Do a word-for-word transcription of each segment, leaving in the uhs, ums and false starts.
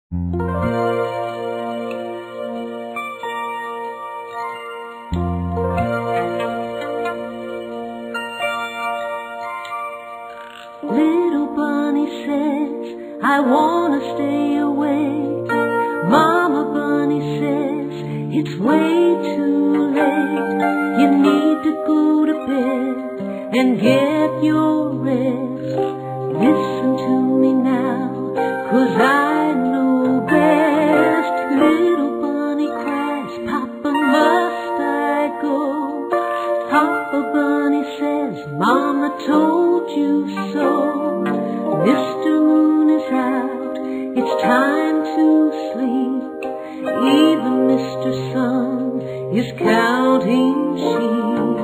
Little bunny says, I wanna stay awake. Mama bunny says, it's way too late. You need to go to bed and get your rest. Listen to me now, 'cause I know best. Little bunny cries, Papa, must I go? Papa bunny says, Mama told you so. Mister Moon is out, it's time to sleep. Even Mister Sun is counting sheep.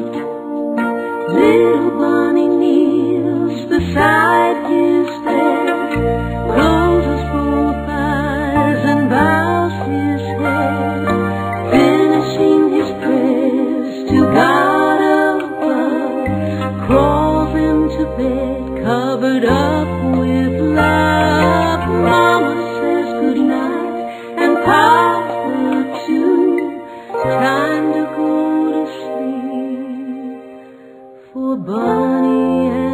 Little bunny kneels beside his bed, closes both eyes and bows his head, finishing his prayers to God above, crawls into bed covered up with love. Mama says good night and Papa too, time to go to sleep for Bunny and